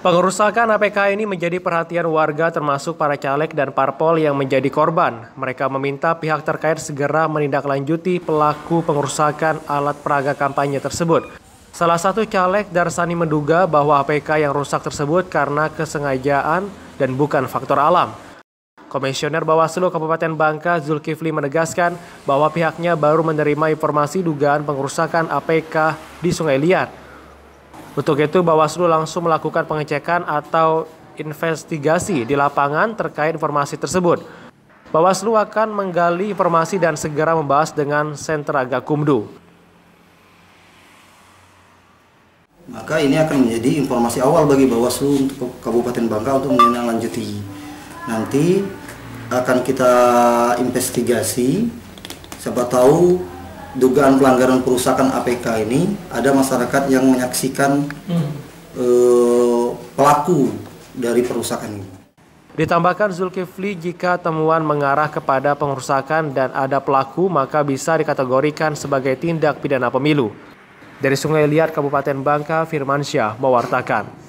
Pengerusakan APK ini menjadi perhatian warga termasuk para caleg dan parpol yang menjadi korban. Mereka meminta pihak terkait segera menindaklanjuti pelaku pengerusakan alat peraga kampanye tersebut. Salah satu caleg Darsani menduga bahwa APK yang rusak tersebut karena kesengajaan dan bukan faktor alam. Komisioner Bawaslu Kabupaten Bangka Zulkifli menegaskan bahwa pihaknya baru menerima informasi dugaan pengerusakan APK di Sungai Liat. Untuk itu, Bawaslu langsung melakukan pengecekan atau investigasi di lapangan terkait informasi tersebut. Bawaslu akan menggali informasi dan segera membahas dengan Sentra Gakumdu. Maka ini akan menjadi informasi awal bagi Bawaslu untuk Kabupaten Bangka untuk menindaklanjuti. Nanti akan kita investigasi, siapa tahu dugaan pelanggaran perusakan APK ini ada masyarakat yang menyaksikan pelaku dari perusakan ini. Ditambahkan Zulkifli, jika temuan mengarah kepada pengerusakan dan ada pelaku, maka bisa dikategorikan sebagai tindak pidana pemilu. Dari Sungai Liat, Kabupaten Bangka, Firmansyah mewartakan.